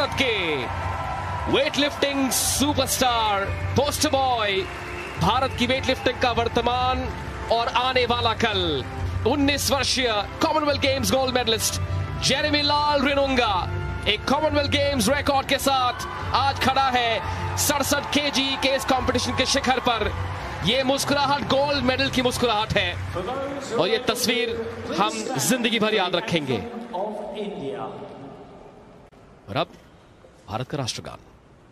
भारत के weightlifting superstar, poster boy, भारत की वेटलिफ्टिंग का वर्तमान और आने वाला कल, 19 वर्षीय Commonwealth Games gold medallist Jeremy Lalrinnunga एक कॉमनवेल्थ गेम्स रिकॉर्ड के साथ आज खड़ा है 67 केजी के इस कंपटीशन के शिखर पर। ये मुस्कुराहट गोल्ड मेडल की मुस्कुराहट है और ये तस्वीर हम जिंदगी भर याद रखेंगे। और अब भारत का राष्ट्रगान।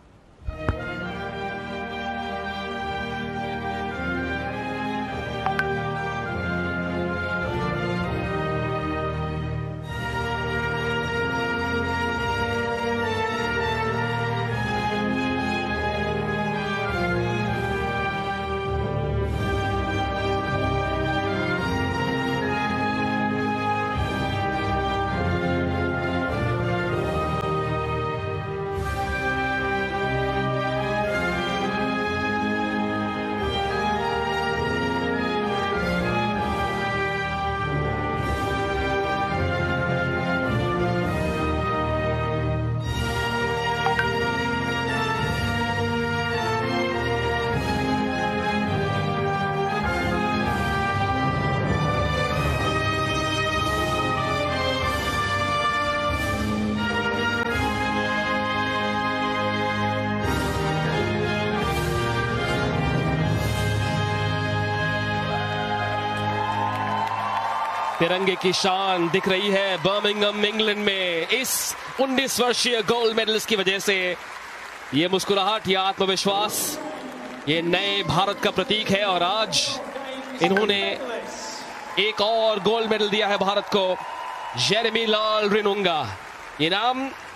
तिरंगे की शान दिख रही है बर्मिंघम इंग्लैंड में इस 19 वर्षीय गोल्ड मेडलिस्ट की वजह से। ये मुस्कुराहट, ये आत्मविश्वास, ये नए भारत का प्रतीक है और आज इन्होंने एक और गोल्ड मेडल दिया है भारत को। जेरेमी लालरिनुंगा, ये नाम